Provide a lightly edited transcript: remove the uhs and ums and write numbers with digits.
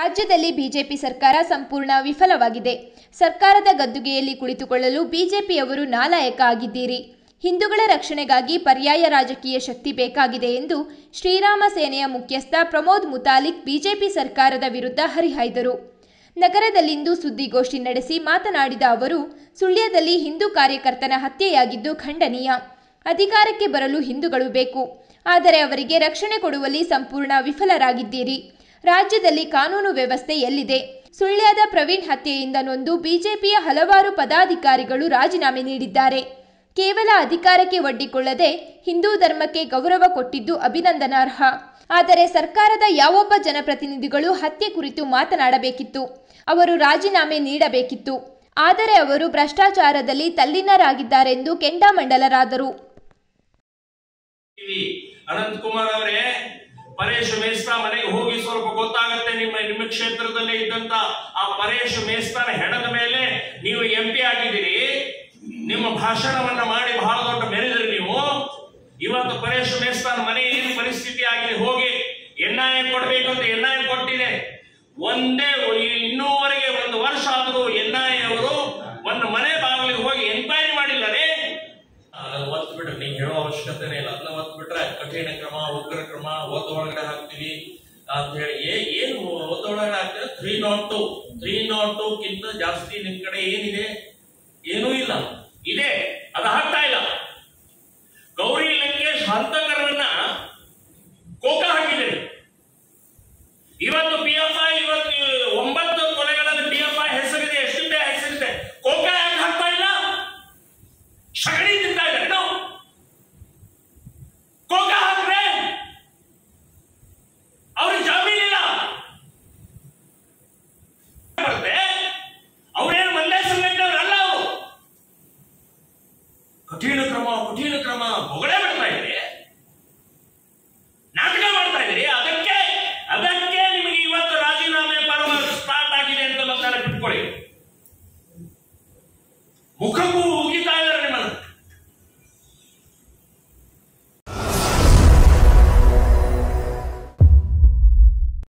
ರಾಜ್ಯದಲ್ಲಿ ಬಿಜೆಪಿ ಸರ್ಕಾರ ಸಂಪೂರ್ಣ ವಿಫಲವಾಗಿದೆ. ಸರ್ಕಾರದ ಗದ್ದುಗೆಯಲ್ಲಿ ಕುಳಿತುಕೊಳ್ಳಲು ಬಿಜೆಪಿಯವರು ನಾಲಾಯಕ ಆಗಿದ್ದೀರಿ. ಹಿಂದೂಗಳ ರಕ್ಷಣೆಗಾಗಿ ಪರ್ಯಾಯ ರಾಜಕೀಯ ಶಕ್ತಿ ಬೇಕಾಗಿದೆ ಎಂದು ಶ್ರೀರಾಮ ಸೇನೆಯ ಮುಖ್ಯಸ್ಥ ಪ್ರಮೋದ್ ಮುತಾಲಿಕ್ ಬಿಜೆಪಿ ಸರ್ಕಾರದ ವಿರುದ್ಧ ಹರಿಹಾಯ್ದರು. ನಗರದಲ್ಲಿಂದು ಸುದ್ದಿಗೋಷ್ಠಿ ನಡೆಸಿ ಮಾತನಾಡಿದ ಅವರು, ಸುಳ್ಯದಲ್ಲಿ ಹಿಂದೂ ಕಾರ್ಯಕರ್ತನ ಹತ್ಯೆಯಾಗಿದ್ದು ಖಂಡನೀಯ. ಅಧಿಕಾರಕ್ಕೆ ಬರಲು ಹಿಂದೂಗಳು ಬೇಕು, ಆದರೆ ಅವರಿಗೆ ರಕ್ಷಣೆ ಕೊಡುವಲ್ಲಿ ಸಂಪೂರ್ಣ ವಿಫಲರಾಗಿದ್ದೀರಿ. ರಾಜ್ಯದಲ್ಲಿ ಕಾನೂನು ವ್ಯವಸ್ಥೆ ಎಲ್ಲಿದೆ? ಸುಳ್ಯದ ಪ್ರವೀಣ್ ಹತ್ಯೆಯಿಂದ ನೊಂದು ಬಿಜೆಪಿಯ ಹಲವಾರು ಪದಾಧಿಕಾರಿಗಳು ರಾಜೀನಾಮೆ ನೀಡಿದ್ದಾರೆ. ಕೇವಲ ಅಧಿಕಾರಕ್ಕೆ ಒಡ್ಡಿಕೊಳ್ಳದೆ ಹಿಂದೂ ಧರ್ಮಕ್ಕೆ ಗೌರವ ಕೊಟ್ಟಿದ್ದು ಅಭಿನಂದನಾರ್ಹ. ಆದರೆ ಸರ್ಕಾರದ ಯಾವೊಬ್ಬ ಜನಪ್ರತಿನಿಧಿಗಳು ಹತ್ಯೆ ಕುರಿತು ಮಾತನಾಡಬೇಕಿತ್ತು. ಅವರು ರಾಜೀನಾಮೆ ನೀಡಬೇಕಿತ್ತು. ಆದರೆ ಅವರು ಭ್ರಷ್ಟಾಚಾರದಲ್ಲಿ ತಲ್ಲೀನರಾಗಿದ್ದಾರೆಂದು ಕೆಂಡಾಮಂಡಲರಾದರು. ಅನಂತಕುಮಾರ್ ಅವರೇ, ಪರೇಶ್ ಮೇಸ್ತಾ ಮನೆಗೆ ಹೋಗಿ ಸ್ವಲ್ಪ ಗೊತ್ತಾಗುತ್ತೆ. ನಿಮ್ಮ ಕ್ಷೇತ್ರದಲ್ಲೇ ಇದ್ದಂತ ಆ ಪರೇಶ್ ಮೇಸ್ತಾನ ಹೆಣದ ಮೇಲೆ ನೀವು MP ಆಗಿದ್ದೀರಿ. ನಿಮ್ಮ ಭಾಷಣವನ್ನ ಮಾಡಿ ಬಹಳ ದೊಡ್ಡ ಮೆರೆದ್ರಿ ನೀವು. ಇವತ್ತು ಪರೇಶ್ ಮೇಸ್ತಾನ ಮನೆ ಏನು ಪರಿಸ್ಥಿತಿ ಆಗಿದೆ, ಹೋಗಿ NIA ಕೊಡ್ಬೇಕು ಅಂತ NIA ಕೊಟ್ಟಿದೆ. ಇನ್ನೂವರೆಗೆ 1 ವರ್ಷ ಆದರೂ NIA ಅವರು ಒಂದು ಮನೆ ಬಾಗಿಲಿಗೆ ಹೋಗಿ ಎನ್ಕ್ವೈರಿ ಮಾಡಿಲ್ಲದೆ. ಒತ್ತು ಬಿಟ್ರೆ ನೀವು ಹೇಳೋ ಅವಶ್ಯಕತೆನೇ ಇಲ್ಲ. ಅದನ್ನ ಒತ್ತು ಬಿಟ್ರೆ ಕಠಿಣ ಕ್ರಮ, ಉಗ್ರ ಕ್ರಮ, ಒಳಗಡೆ ಹಾಕ್ತೀವಿ ಅಂತ ಹೇಳಿ ಏನು ಒಳಗಡೆ ಹಾಕ್ತೀವಿ. 302 ಜಾಸ್ತಿ ನಿಮ್ ಕಡೆ ಏನಿದೆ? ಏನೂ ಇಲ್ಲ. ಇದೆ, ಅದು ಹಾಕ್ತಾ ಇಲ್ಲ. ಗೌರಿ ಲಂಕೇಶ್ ಹಂತಕರನ್ನ ಕೋಕ ಹಾಕಿದ್ದೇನೆ. ಇವತ್ತು PFI, ಇವತ್ತು 9 ಕೊಲೆಗಳಲ್ಲಿ PFI ಹೆಸರಿದೆ. ಎಷ್ಟಿದೆ ಹೆಸರಿದೆ, ಕೋಕ ಯಾಕೆ ಹಾಕ್ತಾ ಇಲ್ಲ? ಸಗಣಿ ತಿಂತಾ ಇದ್ದಾರೆ. ನಾವು ಕೋಕ ಹಾಕ್ರೆ ಅವ್ರಿಗೆ ಜಾಮೀನಿಲ್ಲ. ಅವ್ರೇನು ಮಂಡ್ಯ ಸಂಘಟನೆಯವರಲ್ಲ. ಅವರು ಕಠಿಣ ಕ್ರಮ ಹೊಗಳೇ ಬಿಡ್ತಾ ಇದ್ರಿ, ನಾಟಕ ಮಾಡ್ತಾ ಇದ್ರಿ. ಅದಕ್ಕೆ ನಿಮಗೆ ಇವತ್ತು ರಾಜೀನಾಮೆ ಪರ್ವ ಸ್ಟಾರ್ಟ್ ಆಗಿದೆ ಅಂತ ಮತದಾರ ಬಿಟ್ಕೊಳ್ಳಿ. ಮುಖಕ್ಕೂ